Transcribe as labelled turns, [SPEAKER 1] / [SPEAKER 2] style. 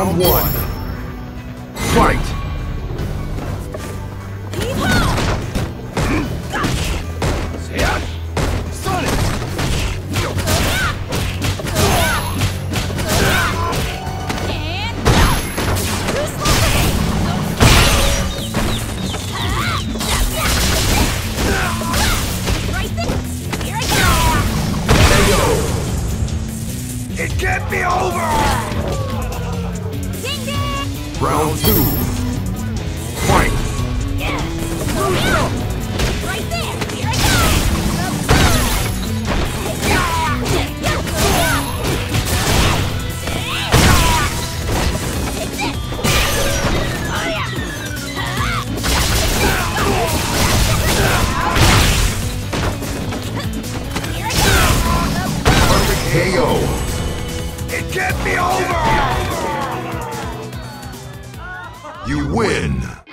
[SPEAKER 1] Round one. Fight! It can't be over!
[SPEAKER 2] Ding ding!
[SPEAKER 1] Round two. Fight!
[SPEAKER 2] Right there! Here I go!
[SPEAKER 1] Perfect KO! It can't be over! You win!